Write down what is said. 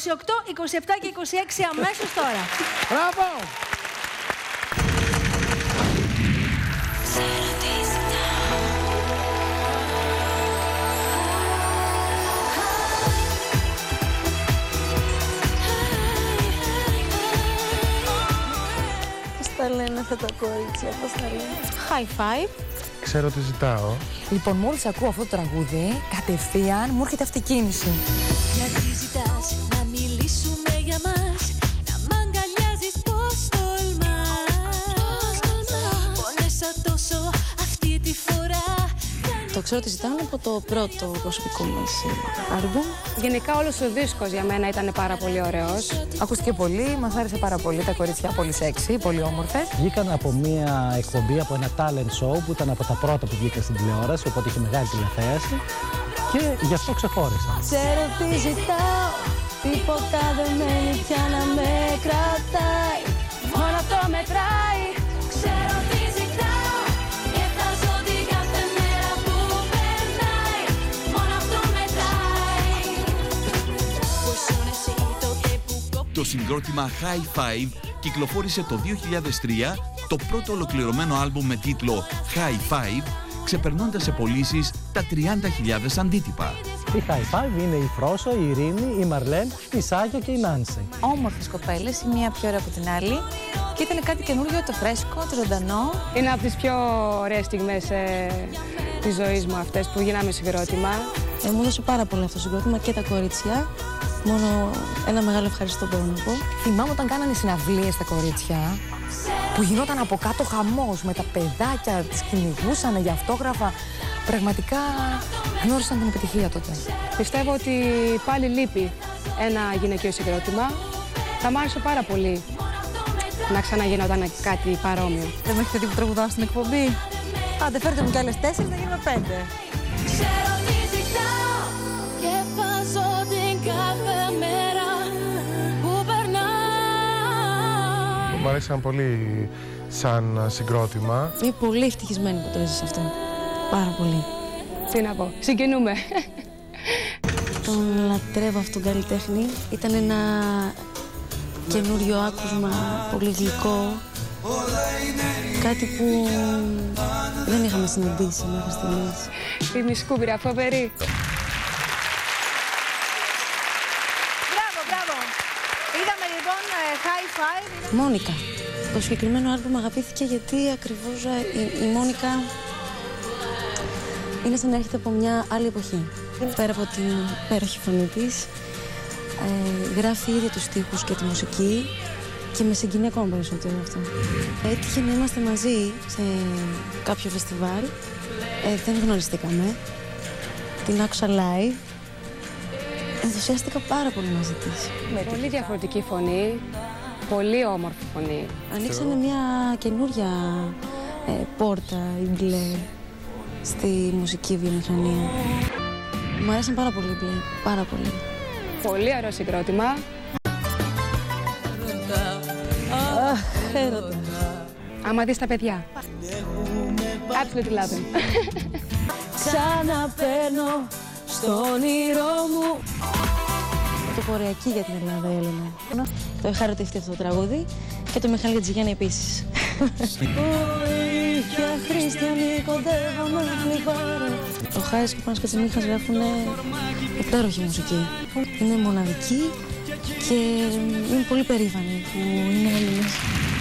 27 και 26 αμέσως τώρα. Μπράβο! Πώς τα λένε αυτά τα κορίτσια, πώς τα λένε? High five. Ξέρω τι ζητάω. Λοιπόν, μόλις ακούω αυτό το τραγούδι, κατευθείαν μου έρχεται αυτή η κίνηση. Γιατί ζητάς να μιλήσουμε για μας, να μ' αγκαλιάζεις πως τολμάς. Πόνεσα τόσο αυτή τη φορά. Το ξέρω ότι ζητάνε από το πρώτο προσωπικό μας άλμπουμ. Γενικά όλος ο δίσκος για μένα ήταν πάρα πολύ ωραίος. Ακούστηκε πολύ, μας άρεσε πάρα πολύ, τα κορίτσια πολύ σεξι, πολύ όμορφες. Βγήκαν από μια εκπομπή, από ένα talent show που ήταν από τα πρώτα που βγήκαν στην τηλεόραση, οπότε είχε μεγάλη τηλεθέαση και γι' αυτό ξεχώρισαν. Ξέρω τι ζητάω, τίποτα δεν μένει πια να με κρατάει. Μόνο αυτό μετράει. Ξέρω τι ζητάω και θα ζω την κάθε μέρα που περνάει. Μόνο αυτό μετράει. Που ήσουν εσύ τότε που Το συγκρότημα High Five κυκλοφόρησε το 2003 το πρώτο ολοκληρωμένο άλμπουμ με τίτλο High Five, ξεπερνώντας σε πωλήσεις τα 30.000 αντίτυπα. Η High Five είναι η Φρόσο, η Ειρήνη, η Μαρλέν, η Σάγια και η Νάνση. Όμορφες κοπέλες, η μία πιο ωραία από την άλλη. Και ήταν κάτι καινούργιο, το φρέσκο, το ζωντανό. Είναι από τις πιο ωραίες στιγμές της ζωής μου αυτές που γίναμε συγκρότημα. Μου έδωσε πάρα πολύ αυτό το συγκρότημα και τα κορίτσια. Μόνο ένα μεγάλο ευχαριστώ μπορώ να πω. Θυμάμαι όταν κάνανε συναυλίες τα κορίτσια, που γινόταν από κάτω χαμός με τα παιδάκια, τις κυνηγούσαν για αυτόγραφα. Πραγματικά γνώρισαν την επιτυχία τότε. Πιστεύω ότι πάλι λείπει ένα γυναικείο συγκρότημα. Θα μ' άρεσε πάρα πολύ να ξαναγινόταν κάτι παρόμοιο. Δεν με έχετε δει που τραγουδάω στην εκπομπή? Άντε, φέρτε μου κι άλλες 4 να γίνουμε 5. ξέρω τι ζητάω και θα ζω την κάθε μέρα που περνάει. Μου αρέσαν πολύ σαν συγκρότημα. Είμαι πολύ ευτυχισμένη που το έζησα αυτό. Πάρα πολύ. Τι να πω, συγκινούμε. Τον λατρεύω αυτόν τον καλλιτέχνη. Ήταν ένα καινούριο άκουσμα, πολύ γλυκό. Κάτι που δεν είχαμε συναντήσει μέχρι στιγμής. Η Σκούμπρα, φοβερή. Μπράβο, μπράβο. Είδαμε λοιπόν High Five. Μόνικα. Το συγκεκριμένο άλμπουμ αγαπήθηκε γιατί ακριβώς η Μόνικα είναι σαν να έρχεται από μια άλλη εποχή. Πέρα από την υπέροχη φωνή της, γράφει ήδη τους στίχους και τη μουσική και με συγκινεί ακόμα περισσότερο αυτό. Έτυχε να είμαστε μαζί σε κάποιο φεστιβάλ, δεν γνωριστήκαμε, την άκουσα live, ενθουσιάστηκα πάρα πολύ μαζί της. Με πολύ διαφορετική φωνή, πολύ όμορφη φωνή. Ανοίξανε μια καινούρια πόρτα, η μπλε, στη μουσική βιομηχανία. Μου αρέσαν πάρα πολύ μπλε, πάρα πολύ. Πολύ ωραίο συγκρότημα. Αχ, έρωτα. Άμα δεις τα παιδιά. Absolutely love them. Ξαναπαίρνω στο όνειρό μου. Πρωτοποριακή για την Ελλάδα η Έλενα. Το είχα ερωτευτεί αυτό το τραγούδι και το Μιχάλη Γκατζηγιάννη επίσης. Βοήθεια χριστιανοί κοντεύω να χλιβάρω. Ο Χάρης και ο Πάνος Κατσιμίχας γράφουν υπέροχη μουσική. Είναι μοναδική και είμαι πολύ περήφανη που είναι Έλληνες.